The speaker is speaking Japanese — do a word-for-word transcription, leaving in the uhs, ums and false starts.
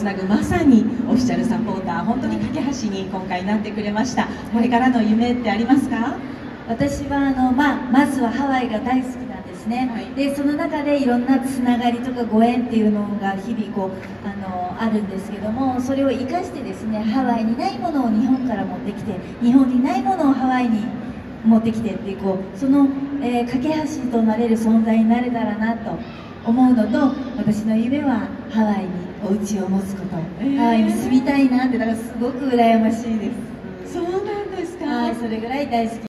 つなぐまさにオフィシャルサポーター、本当に架け橋に今回なってくれました。これからの夢ってありますか？ 私はあの、まあ、まずはハワイが大好きなんですね、はい、でその中でいろんなつながりとかご縁っていうのが日々こうあのあるんですけども、それを生かしてですね、ハワイにないものを日本から持ってきて、日本にないものをハワイに持ってきてっていう、こうその、えー、架け橋となれる存在になれたらなと思うのと、私の夢はハワイにお家を持つこと、えー、ハワイに住みたいなって、だからすごく羨ましいです。 そうなんですか。 はい、それぐらい大好き。